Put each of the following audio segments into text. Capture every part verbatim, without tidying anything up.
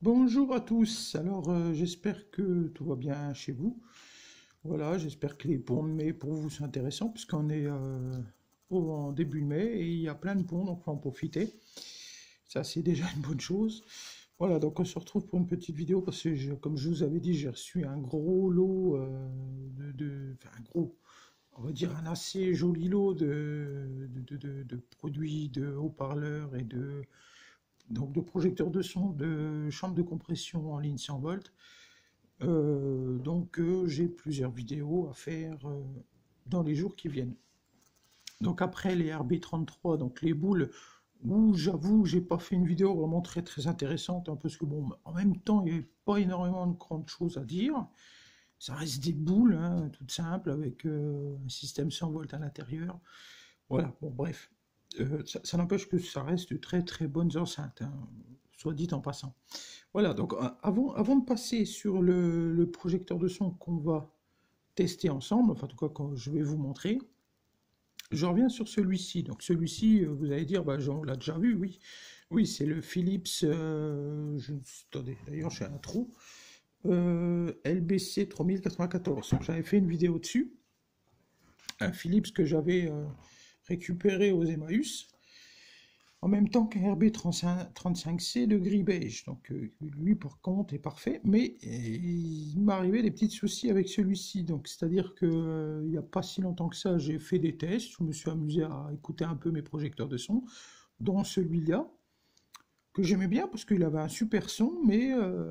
Bonjour à tous, alors euh, j'espère que tout va bien chez vous. Voilà, j'espère que les ponts de mai pour vous sont intéressants puisqu'on est euh, au- en début de mai et il y a plein de ponts, donc il faut en profiter. Ça c'est déjà une bonne chose. Voilà, donc on se retrouve pour une petite vidéo parce que je- comme je vous avais dit, j'ai reçu un gros lot euh, de, de- enfin un gros, on va dire un assez joli lot de, de, de- de- de produits, de haut-parleurs et de donc de projecteurs de son, de chambres de compression en ligne cent volts. Euh, donc euh, j'ai plusieurs vidéos à faire euh, dans les jours qui viennent. Donc après les R B trente-trois, donc les boules, où j'avoue j'ai pas fait une vidéo vraiment très très intéressante, hein, parce que bon, en même temps il n'y avait pas énormément de grandes choses à dire. Ça reste des boules, hein, toutes simples, avec euh, un système cent volts à l'intérieur. Voilà, bon bref. Euh, ça, ça n'empêche que ça reste de très très bonnes enceintes, hein, soit dit en passant. Voilà, donc euh, avant, avant de passer sur le, le projecteur de son qu'on va tester ensemble, enfin en tout cas quand je vais vous montrer, je reviens sur celui-ci. Donc celui-ci, euh, vous allez dire, bah, on l'a déjà vu, oui. Oui, c'est le Philips, euh, je, attendez, d'ailleurs j'ai un trou, euh, L B C trois mille quatre-vingt-quatorze. J'avais fait une vidéo dessus, un Philips que j'avais euh, récupéré aux Emmaüs, en même temps qu'un R B trente-cinq C de gris beige. Donc euh, lui par contre est parfait, mais euh, il m'est arrivé des petits soucis avec celui-ci. Donc c'est-à-dire que euh, il n'y a pas si longtemps que ça, j'ai fait des tests, je me suis amusé à écouter un peu mes projecteurs de son, dont celui-là, que j'aimais bien parce qu'il avait un super son, mais euh,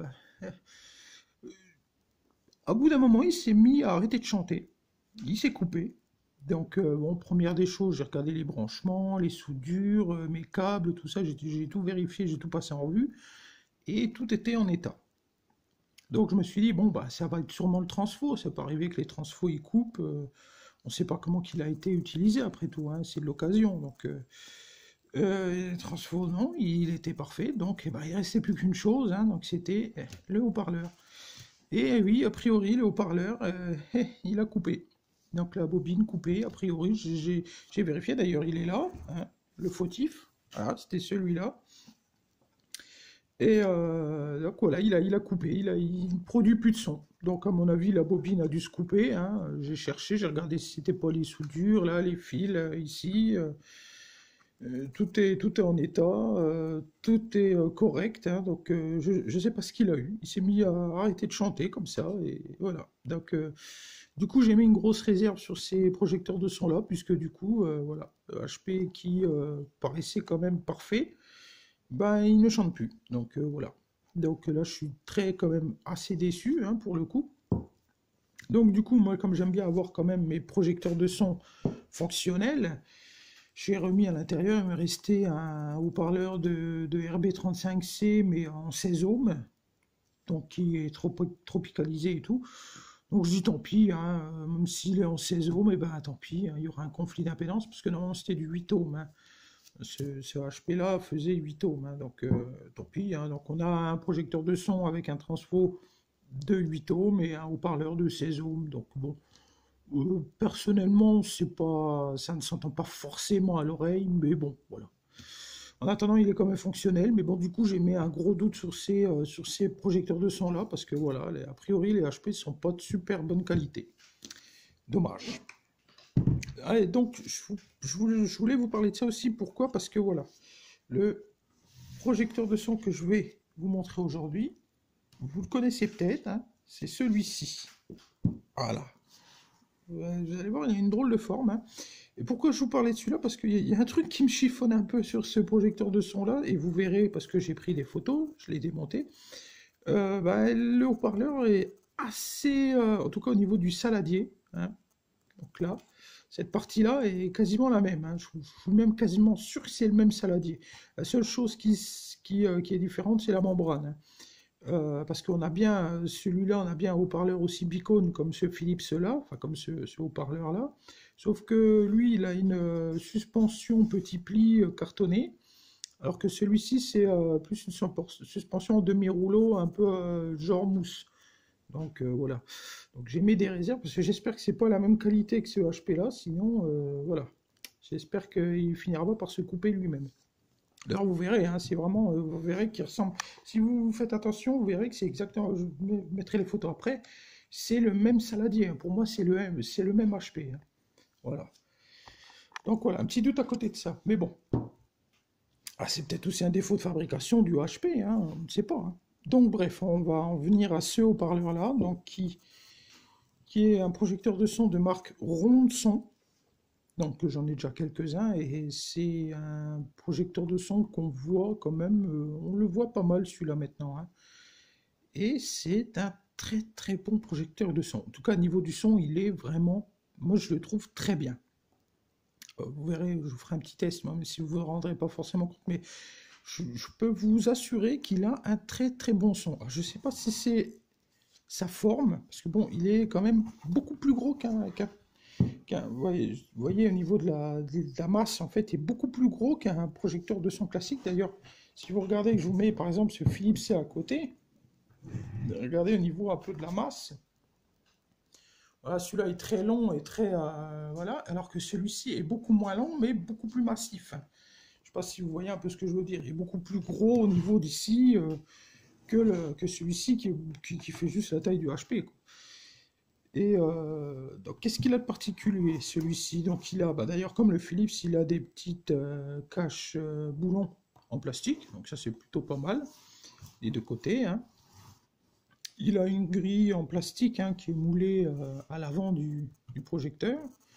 à bout d'un moment, il s'est mis à arrêter de chanter. Il s'est coupé. Donc, euh, bon, première des choses, j'ai regardé les branchements, les soudures, euh, mes câbles, tout ça, j'ai j'ai tout vérifié, j'ai tout passé en revue, et tout était en état. Donc, je me suis dit, bon, bah, ça va être sûrement le transfo, ça peut arriver que les transfos, ils coupent, euh, on ne sait pas comment il a été utilisé, après tout, hein, c'est de l'occasion, donc... Euh, euh, les transfos, non, il était parfait, donc eh ben, il restait plus qu'une chose, hein, donc c'était eh, le haut-parleur. Et oui, a priori, le haut-parleur, euh, il a coupé. Donc la bobine coupée, a priori, j'ai j'ai vérifié, d'ailleurs il est là, hein, le fautif, voilà, c'était celui-là. Et euh, donc voilà, il a, il a coupé, il a, il produit plus de son. Donc à mon avis, la bobine a dû se couper, hein. J'ai cherché, j'ai regardé si c'était pas les soudures, là, les fils, euh, ici. euh, euh, tout est, tout est en état, euh, tout est euh, correct, hein, donc euh, je ne sais pas ce qu'il a eu. Il s'est mis à arrêter de chanter comme ça, et voilà. Donc, euh, du coup, j'ai mis une grosse réserve sur ces projecteurs de son là, puisque du coup, euh, voilà, le H P qui euh, paraissait quand même parfait, ben il ne chante plus. Donc euh, voilà. Donc là, je suis très quand même assez déçu, hein, pour le coup. Donc du coup, moi, comme j'aime bien avoir quand même mes projecteurs de son fonctionnels, j'ai remis à l'intérieur, il me restait un haut-parleur de, de R B trente-cinq C, mais en seize ohms, donc qui est trop, tropicalisé et tout. Donc je dis tant pis, hein, même s'il est en seize ohms, et ben tant pis, hein, il y aura un conflit d'impédance, parce que normalement c'était du huit ohms. Hein. Ce, ce H P-là faisait huit ohms, hein, donc euh, tant pis. Hein. Donc on a un projecteur de son avec un transfo de huit ohms et un haut-parleur de seize ohms. Donc bon, euh, personnellement, c'est pas, ça ne s'entend pas forcément à l'oreille, mais bon, voilà. En attendant, il est quand même fonctionnel, mais bon, du coup, j'ai mis un gros doute sur ces, euh, sur ces projecteurs de son là, parce que voilà, les- a priori, les H P sont pas de super bonne qualité. Dommage. Allez, donc, je, vous- je voulais, je voulais vous parler de ça aussi. Pourquoi? Parce que voilà, le projecteur de son que je vais vous montrer aujourd'hui, vous le connaissez peut-être, hein, c'est celui-ci. Voilà. Euh, Vous allez voir, il a une drôle de forme, hein. Et pourquoi je vous parlais de celui-là? Parce qu'il y, a- il y a un truc qui me chiffonne un peu sur ce projecteur de son-là, et vous verrez, parce que j'ai pris des photos, je l'ai démonté. Euh, bah, le haut-parleur est assez, euh, en tout cas au niveau du saladier, hein. Donc là, cette partie-là est quasiment la même, hein. Je, je suis même quasiment sûr que c'est le même saladier. La seule chose qui, s- qui, euh, qui est différente, c'est la membrane, hein. Euh, parce qu'on a bien, euh, celui-là, on a bien un haut-parleur aussi bicone comme ce Philips-là, enfin comme ce, ce haut-parleur-là, sauf que lui, il a une euh, suspension petit pli euh, cartonné, alors que celui-ci, c'est euh, plus une suspension en demi-rouleau, un peu euh, genre mousse. Donc euh, voilà. Donc j'ai mis des réserves, parce que j'espère que c'est pas la même qualité que ce H P-là, sinon, euh, voilà. J'espère qu'il finira pas par se couper lui-même. D'ailleurs, vous verrez, hein, c'est vraiment, euh, vous verrez qu'il ressemble. Si vous faites attention, vous verrez que c'est exactement. Je vous mettrai les photos après. C'est le même saladier, hein. Pour moi, c'est le même, c'est le même H P, hein. Voilà. Donc voilà, un petit doute à côté de ça. Mais bon, ah, c'est peut-être aussi un défaut de fabrication du H P, hein, on ne sait pas, hein. Donc bref, on va en venir à ce haut-parleur-là, donc qui, qui est un projecteur de son de marque Ronson. Donc j'en ai déjà quelques-uns et c'est un projecteur de son qu'on voit quand même, euh, on le voit pas mal celui-là maintenant, hein. Et c'est un très très bon projecteur de son. En tout cas, au niveau du son, il est vraiment, moi je le trouve très bien. Euh, vous verrez, je vous ferai un petit test, même si vous ne vous rendrez pas forcément compte, mais je, je peux vous assurer qu'il a un très très bon son. Alors, je ne sais pas si c'est sa forme, parce que bon, il est quand même beaucoup plus gros qu'un qu'un qu'un- vous voyez, vous voyez, au niveau de la, de la masse, en fait, est beaucoup plus gros qu'un projecteur de son classique. D'ailleurs, si vous regardez, je vous mets par exemple ce Philips C à côté, regardez au niveau un peu de la masse. Voilà, celui-là est très long et très, euh, voilà, alors que celui-ci est beaucoup moins long, mais beaucoup plus massif. Je ne sais pas si vous voyez un peu ce que je veux dire. Il est beaucoup plus gros au niveau d'ici euh, que, le- que celui-ci qui, qui- qui fait juste la taille du H P, quoi. Et euh, donc, qu'est-ce qu'il a de particulier, celui-ci? Donc, il a, bah, d'ailleurs, comme le Philips, il a des petites euh, caches euh, boulons en plastique. Donc, ça, c'est plutôt pas mal. Les deux côtés, hein. Il a une grille en plastique, hein, qui est moulée euh, à l'avant du, du projecteur.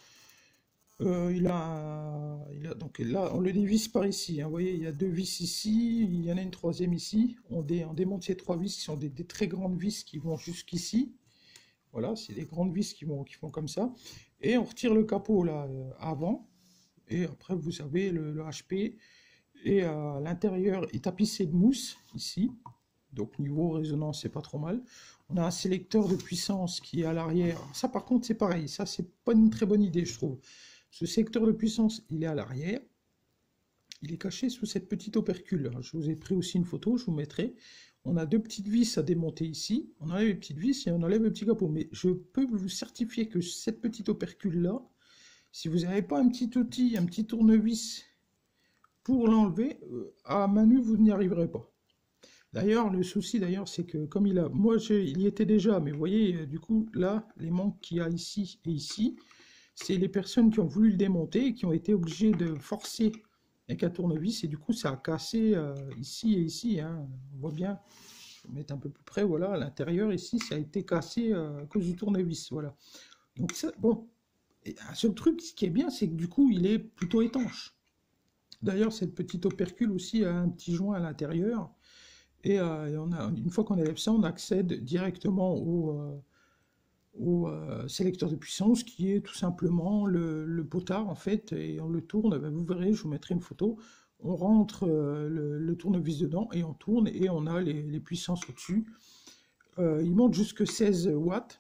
Euh, il a, il a- donc là, on le dévisse par ici, hein. Vous voyez, il y a deux vis ici, il y en a une troisième ici. On, dé- on démonte ces trois vis qui sont des, des très grandes vis qui vont jusqu'ici. Voilà, c'est des grandes vis qui vont, qui font comme ça. Et on retire le capot là euh, avant. Et après, vous avez le, le H P. Et à l'intérieur est tapissé de mousse ici. Donc niveau résonance, c'est pas trop mal. On a un sélecteur de puissance qui est à l'arrière. Ça, par contre, c'est pareil. Ça, c'est pas une très bonne idée, je trouve. Ce sélecteur de puissance, il est à l'arrière. Il est caché sous cette petite opercule. Je vous ai pris aussi une photo, je vous mettrai. On a deux petites vis à démonter ici. On enlève les petites vis et on enlève le petit capot. Mais je peux vous certifier que cette petite opercule-là, si vous n'avez pas un petit outil, un petit tournevis pour l'enlever, euh, à main nue, vous n'y arriverez pas. D'ailleurs, le souci, d'ailleurs, c'est que comme il a... Moi, il y était déjà, mais vous voyez, euh, du coup, là, les manques qu'il y a ici et ici, c'est les personnes qui ont voulu le démonter et qui ont été obligées de forcer avec un tournevis, et du coup, ça a cassé euh, ici et ici, hein. On voit bien, je vais mettre un peu plus près, voilà, à l'intérieur, ici, ça a été cassé euh, à cause du tournevis, voilà. Donc, ça, bon, et un seul truc, ce qui est bien, c'est que du coup, il est plutôt étanche. D'ailleurs, cette petite opercule aussi a un petit joint à l'intérieur. Et, euh, et on a, une fois qu'on enlève ça, on accède directement au, euh, au euh, sélecteur de puissance qui est tout simplement le, le potard en fait. Et on le tourne, ben, vous verrez, je vous mettrai une photo. On rentre euh, le, le tournevis dedans et on tourne et on a les, les puissances au-dessus. Euh, il monte jusque seize watts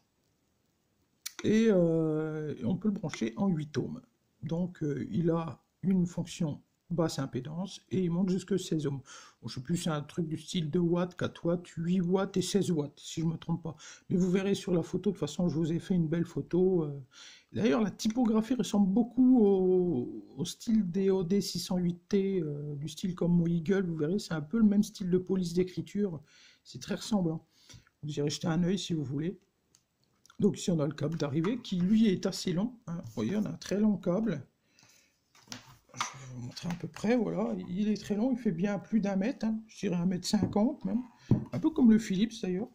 et euh, on peut le brancher en huit ohms. Donc euh, il a une fonction basse impédance et il monte jusque seize ohms. Bon, je sais plus, c'est un truc du style deux watts, quatre watts, huit watts et seize watts, si je ne me trompe pas. Mais vous verrez sur la photo, de toute façon, je vous ai fait une belle photo. euh. D'ailleurs, la typographie ressemble beaucoup au, au style des O D six cent huit T, euh, du style comme mon Eagle, vous verrez, c'est un peu le même style de police d'écriture. C'est très ressemblant. Vous irez jeter un œil si vous voulez. Donc ici on a le câble d'arrivée qui lui est assez long, hein. Vous voyez, on a un très long câble. Je vais vous montrer à peu près, voilà. Il est très long, il fait bien plus d'un mètre, hein. Je dirais un mètre cinquante même. Un peu comme le Philips d'ailleurs.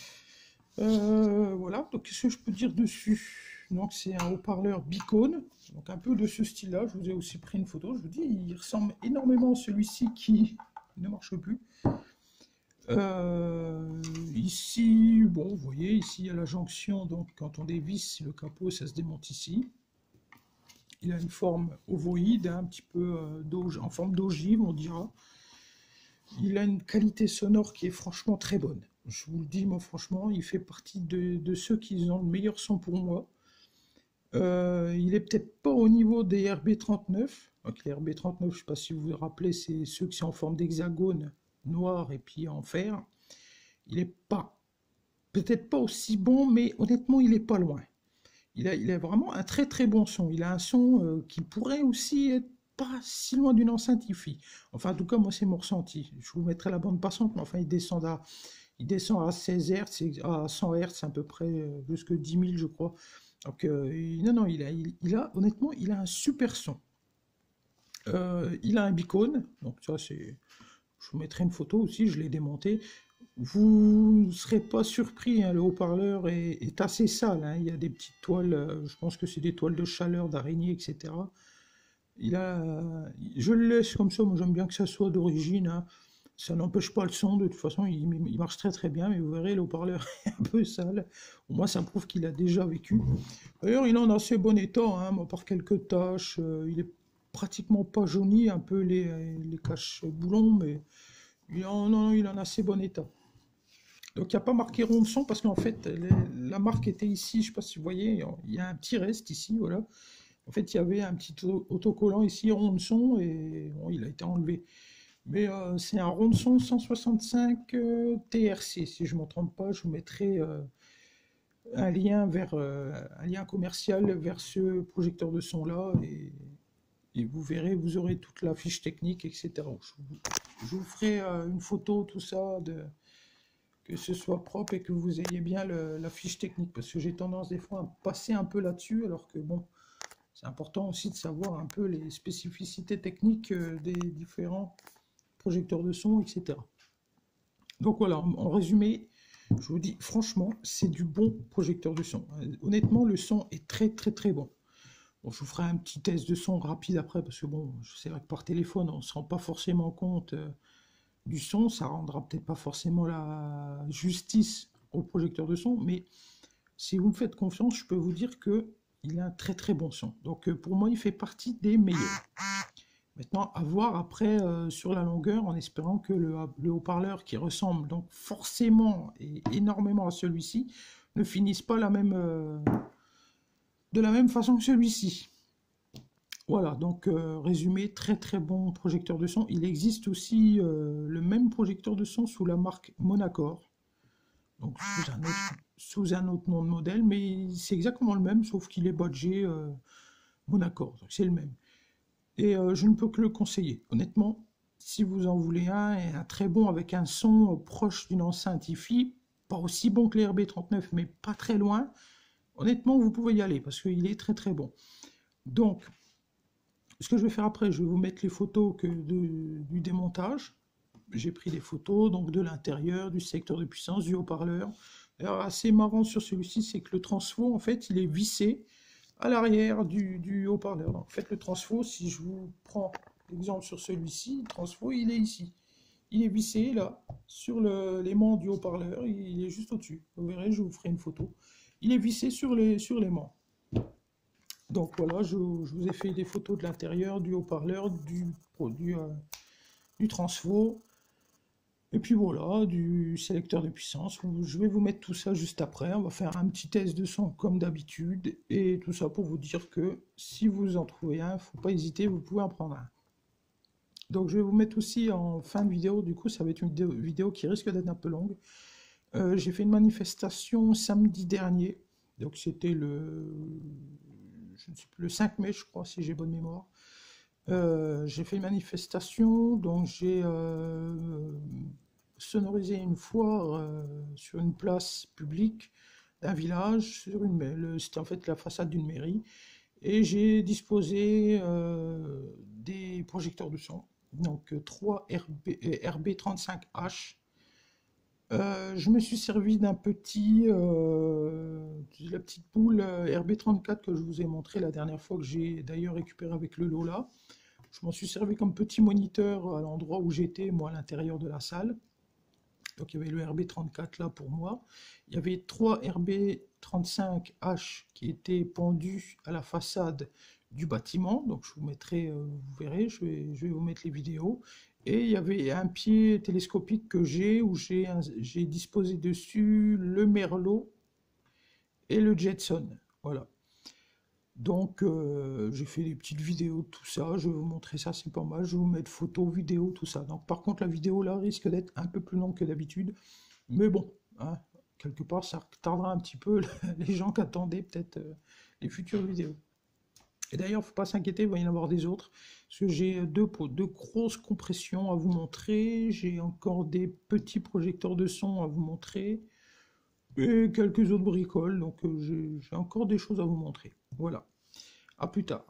Euh, voilà, donc qu'est-ce que je peux dire dessus? Donc c'est un haut-parleur bicone, donc un peu de ce style-là. Je vous ai aussi pris une photo, je vous dis, il ressemble énormément à celui-ci qui ne marche plus. Euh, ici, bon, vous voyez, ici il y a la jonction, donc quand on dévisse le capot, ça se démonte ici. Il a une forme ovoïde, hein, un petit peu euh, en forme d'ogive, on dira. Il a une qualité sonore qui est franchement très bonne. Je vous le dis, moi, franchement, il fait partie de, de ceux qui ont le meilleur son pour moi. Euh, il est peut-être pas au niveau des R B trente-neuf. Donc les R B trente-neuf, je ne sais pas si vous vous rappelez, c'est ceux qui sont en forme d'hexagone noir et puis en fer. Il n'est pas, peut-être pas aussi bon, mais honnêtement, il n'est pas loin. Il a, il a vraiment un très très bon son. Il a un son euh, qui pourrait aussi être pas si loin d'une enceinte hi-fi. Enfin, en tout cas, moi, c'est mon ressenti. Je vous mettrai la bande passante, mais enfin, il descend à, il descend à seize hertz, et à cent hertz, à peu près, euh, jusque dix mille, je crois. Donc, euh, il- non, non, il a, il, il a, honnêtement, il a un super son. Euh, il a un Beacon, donc ça, c'est, je vous mettrai une photo aussi, je l'ai démonté. Vous ne serez pas surpris, hein, le haut-parleur est, est assez sale, hein. Il y a des petites toiles, euh, je pense que c'est des toiles de chaleur, d'araignée, et cetera. Il a, je le laisse comme ça, moi j'aime bien que ça soit d'origine, hein. Ça n'empêche pas le son, de toute façon il, il marche très très bien, mais vous verrez, le haut-parleur est un peu sale. Au moins ça prouve qu'il a déjà vécu. D'ailleurs, il est en assez bon état, hein, à part quelques taches, euh, il est pratiquement pas jauni, un peu les, les caches boulons, mais il est en, non, il est en assez bon état. Donc il n'y a pas marqué rond de son parce qu'en fait les- la marque était ici, je ne sais pas si vous voyez, il y a un petit reste ici, voilà. En fait il y avait un petit autocollant ici rond de son et bon, il a été enlevé. Mais euh, c'est un rond de son cent soixante-cinq euh, T R C, si je ne me trompe pas, je vous mettrai euh, un lien vers euh, un lien commercial vers ce projecteur de son là et, et vous verrez, vous aurez toute la fiche technique, et cetera. Je vous, je vous ferai euh, une photo, tout ça, de, que ce soit propre et que vous ayez bien le- la fiche technique, parce que j'ai tendance des fois à passer un peu là-dessus, alors que bon, c'est important aussi de savoir un peu les spécificités techniques euh, des différents projecteurs de son, et cetera. Donc voilà, en, en résumé, je vous dis franchement, c'est du bon projecteur de son. Euh, Honnêtement, le son est très très très bon. Bon, je vous ferai un petit test de son rapide après, parce que bon, c'est vrai que par téléphone, on ne se rend pas forcément compte euh, du son, ça rendra peut-être pas forcément la justice au projecteur de son, mais si vous me faites confiance, je peux vous dire que il a un très très bon son. Donc euh, pour moi, il fait partie des meilleurs. Maintenant, à voir après euh, sur la longueur, en espérant que le, le haut-parleur qui ressemble donc forcément et énormément à celui-ci ne finisse pas la même, euh, de la même façon que celui-ci. Voilà, donc euh, résumé, très très bon projecteur de son. Il existe aussi euh, le même projecteur de son sous la marque Monacore, donc sous un autre, sous un autre nom de modèle, mais c'est exactement le même, sauf qu'il est badgé euh, Monacore, donc c'est le même. Et euh, je ne peux que le conseiller. Honnêtement, si vous en voulez un, et un très bon avec un son euh, proche d'une enceinte hi-fi, pas aussi bon que les R B trente-neuf, mais pas très loin, honnêtement, vous pouvez y aller, parce qu'il est très très bon. Donc, ce que je vais faire après, je vais vous mettre les photos que de- du démontage. J'ai pris des photos donc de l'intérieur, du secteur de puissance, du haut-parleur. Alors, assez marrant sur celui-ci, c'est que le transfo, en fait, il est vissé à l'arrière du, du haut-parleur. En fait, le transfo, si je vous prends l'exemple sur celui-ci, le transfo, il est ici. Il est vissé là, sur le- l'aimant du haut-parleur, il est juste au-dessus. Vous verrez, je vous ferai une photo. Il est vissé sur les, sur l'aimant. Donc voilà, je, je vous ai fait des photos de l'intérieur, du haut-parleur, du, du, euh, du transfo, et puis voilà, du sélecteur de puissance. Je vais vous mettre tout ça juste après. On va faire un petit test de son comme d'habitude, et tout ça pour vous dire que si vous en trouvez un, il ne faut pas hésiter, vous pouvez en prendre un. Donc je vais vous mettre aussi en fin de vidéo, du coup ça va être une vidéo, vidéo qui risque d'être un peu longue. Euh, j'ai fait une manifestation samedi dernier, donc c'était le, je ne sais plus, le cinq mai je crois si j'ai bonne mémoire. Euh, j'ai fait une manifestation, donc j'ai euh, sonorisé une foire euh, sur une place publique d'un village, sur une, le- c'était en fait la façade d'une mairie, et j'ai disposé euh, des projecteurs de son, donc euh, trois R B, euh, R B trente-cinq H. Euh, je me suis servi d'un petit, euh, la petite boule euh, R B trente-quatre que je vous ai montré la dernière fois, que j'ai d'ailleurs récupéré avec le lot là. Je m'en suis servi comme petit moniteur à l'endroit où j'étais, moi, à l'intérieur de la salle. Donc il y avait le R B trente-quatre là pour moi. Il y avait trois R B trente-cinq H qui étaient pendus à la façade du bâtiment. Donc je vous mettrai, euh, vous verrez, je vais, je vais vous mettre les vidéos. Et il y avait un pied télescopique que j'ai, où j'ai j'ai disposé dessus le Merlot et le Jetson. Voilà. Donc, euh, j'ai fait des petites vidéos de tout ça. Je vais vous montrer ça, c'est pas mal. Je vais vous mettre photos, vidéos, tout ça. Donc, par contre, la vidéo là risque d'être un peu plus longue que d'habitude. Mais bon, hein, quelque part, ça retardera un petit peu les gens qui attendaient peut-être euh, les futures vidéos. Et d'ailleurs, faut pas s'inquiéter, il va y en avoir des autres, parce que j'ai deux, po- deux grosses compressions à vous montrer, j'ai encore des petits projecteurs de son à vous montrer, et quelques autres bricoles, donc euh, j'ai j'ai encore des choses à vous montrer. Voilà, à plus tard.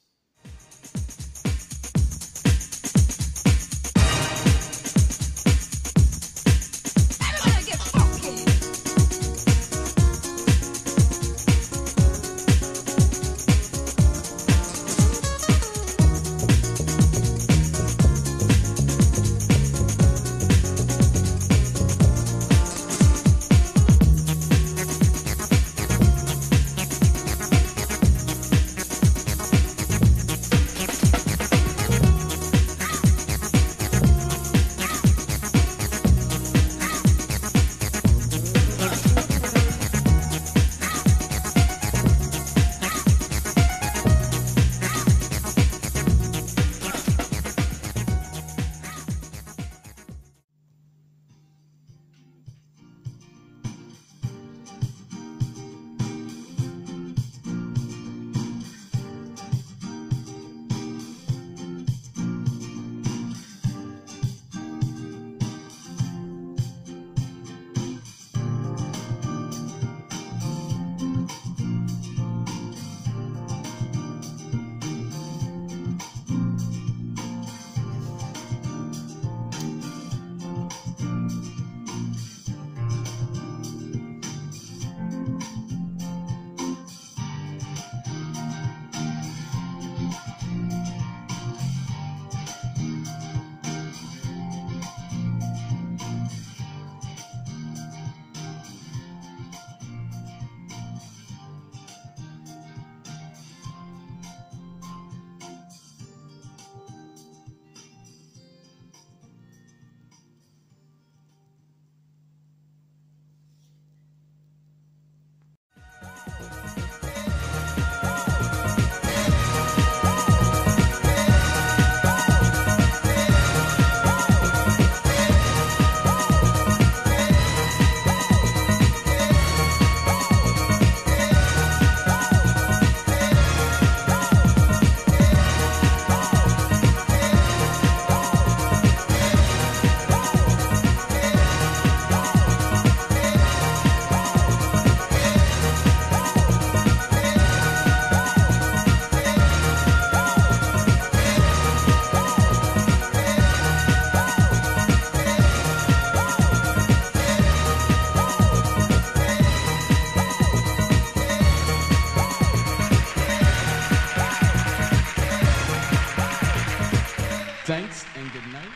Thanks and good night.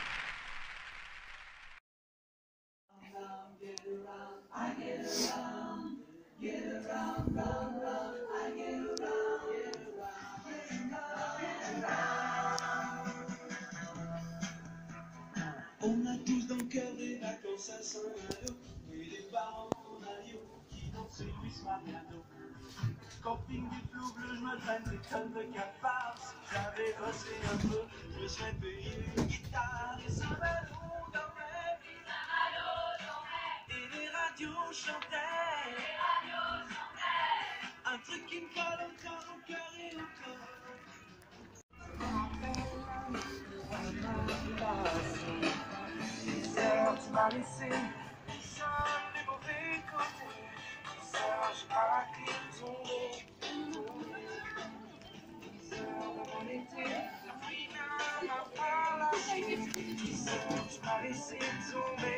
On a tous dans le cœur des vacances à Saint-Malo, et les parents en avion qui dansent chez Luis Mariano. Camping du flou bleu, je me traîne des tonnes de cafards. Si j'avais bossé un peu, je me serais payé une guitare. Et Saint-Malo dormait, et les radios chantaient, un truc qui me colle encore au cœur et au corps. Tu m'as laissé seul les mauvais côtés, Serge à la clé de ton dos, Serge de mon été, depuis même pas la suite, Serge m'a laissé tomber.